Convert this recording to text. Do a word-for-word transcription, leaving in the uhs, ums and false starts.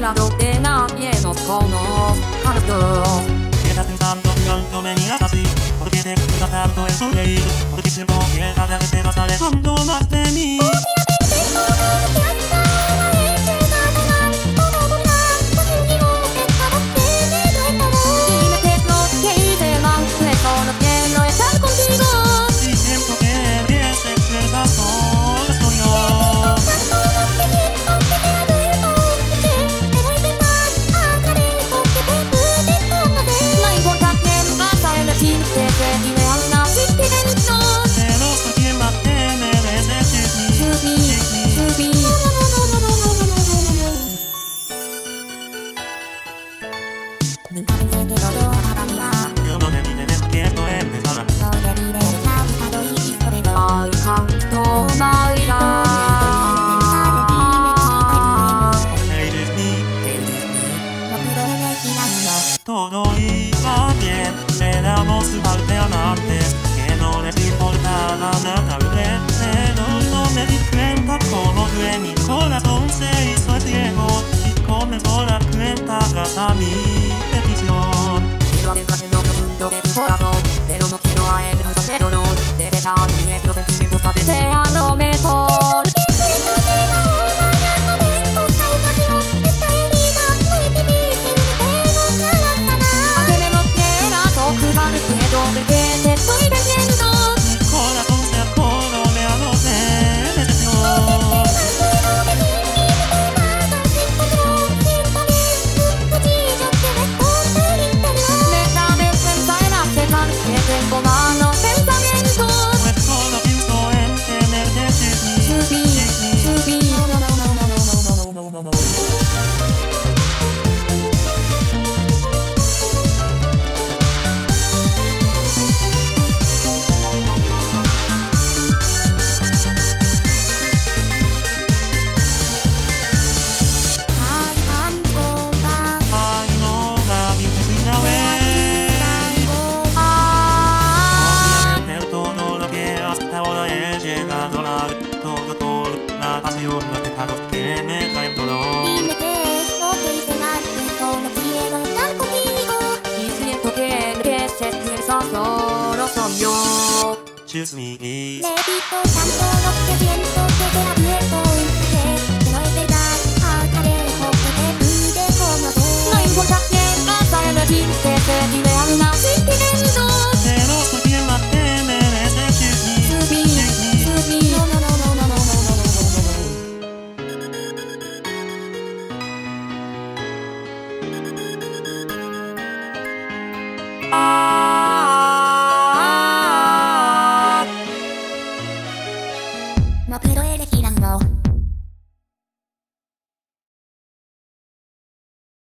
cuidado de nadie nos conozca. Quédate pensando cuando me miras así, porque te gusta tanto el sonreír, porque siento que cada vez te vas alejando más de mí. Yo no te diré que esto empezará. Ay, canto Navidad. Eres mi, todo iba bien, éramos alternantes, que no les importaba nada alrededor. No me di cuenta cómo de mi corazón se hizo el ciego y comenzó la cuenta a mi petición. Quiero adentrar en lo profundo de tu corazón, pero no quiero a él hacer honor. De dejar nuestros sentimientos para que sea lo mejor. Aunque me lo quieras ocultar, puedo ver que te estoy vendiendo. Mi corazón se acoloreado de decepción. Tengo malos pensamientos. Pues solo pienso en tenerte To be, to be. No, no, no, no, no, no, no, no, no, no. Todo, todo, la pasión, los pecados que me traen dolor. Dime que esto te hice mal, que solo quiero estar contigo. Y siento que el que se piensa solo soy yo. Choose me. Le digo tanto lo que siento.